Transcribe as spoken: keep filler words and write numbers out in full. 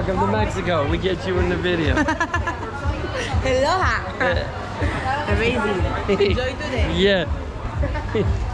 Welcome to Mexico. We get you in the video. Aloha. Amazing. Enjoy today. Yeah.